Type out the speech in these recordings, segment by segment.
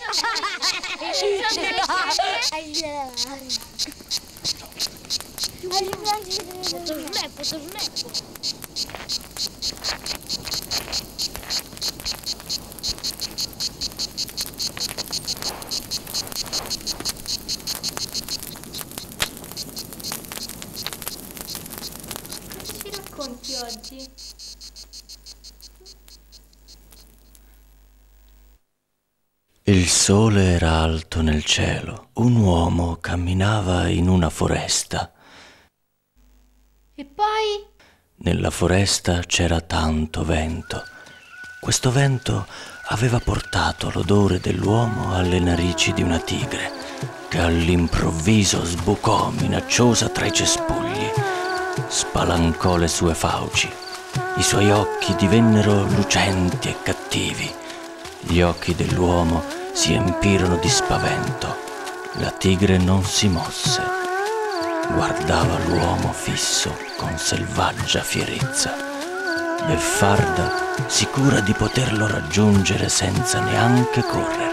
Racconti oggi? Il sole era alto nel cielo. Un uomo camminava in una foresta. E poi? Nella foresta c'era tanto vento. Questo vento aveva portato l'odore dell'uomo alle narici di una tigre, che all'improvviso sbucò minacciosa tra i cespugli. Spalancò le sue fauci. I suoi occhi divennero lucenti e cattivi. Gli occhi dell'uomo si empirono di spavento. La tigre non si mosse. Guardava l'uomo fisso con selvaggia fierezza. Beffarda, sicura di poterlo raggiungere senza neanche correre.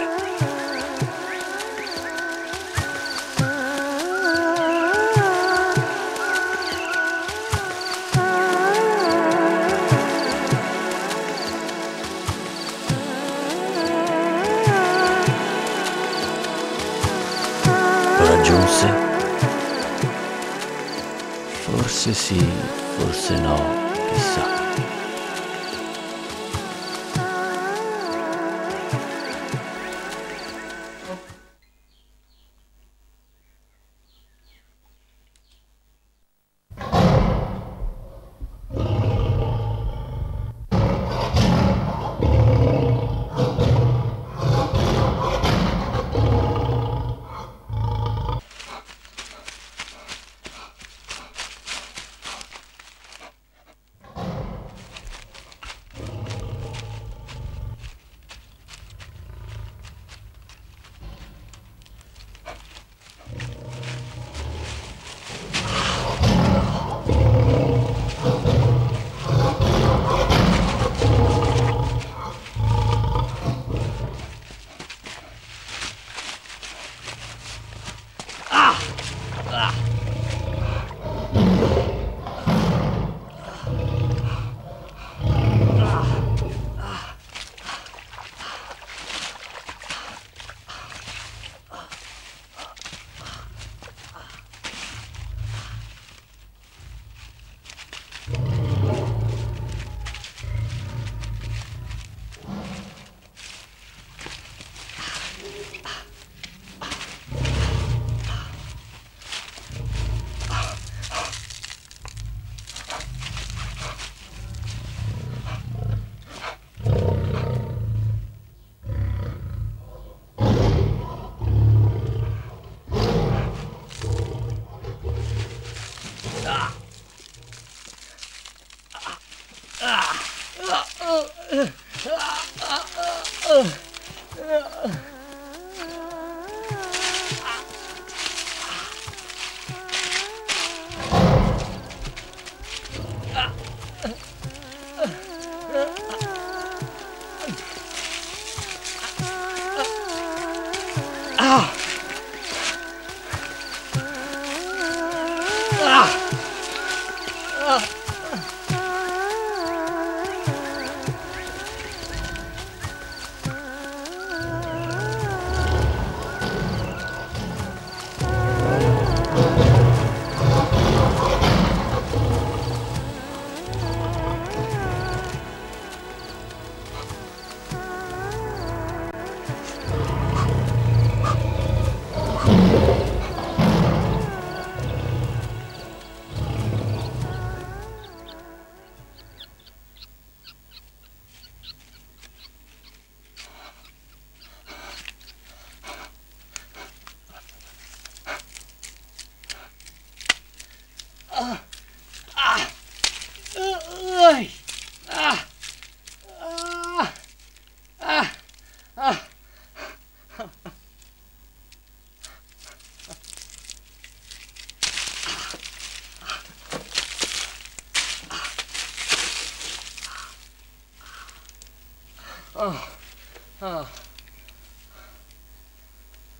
Lo raggiunse? Forse sì, forse no, chissà.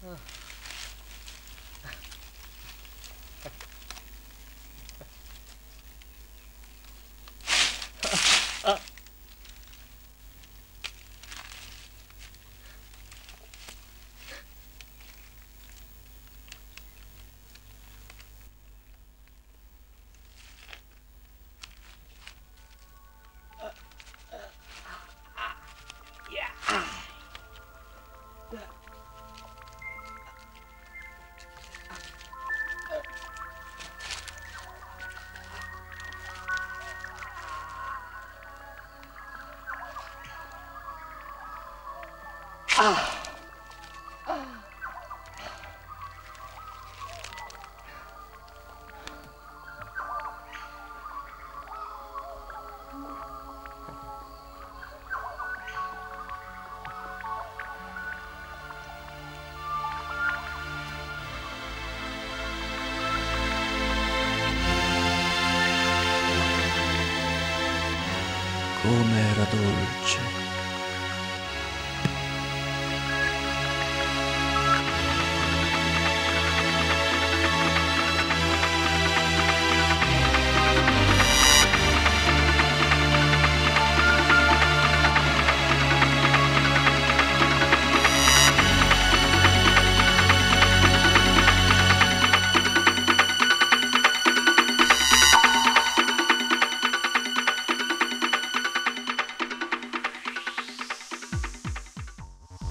Come era dolce